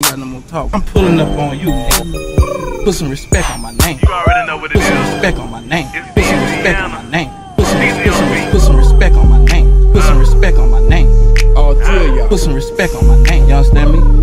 got no more talk. I'm pulling up on you, nigga. Put some respect on my name. You already know what it is. Put some respect on my name. It's Put some respect on my Indiana. name. Put some respect on my name. Put some respect on my name. All three of y'all. Put some respect on my name. You understand me?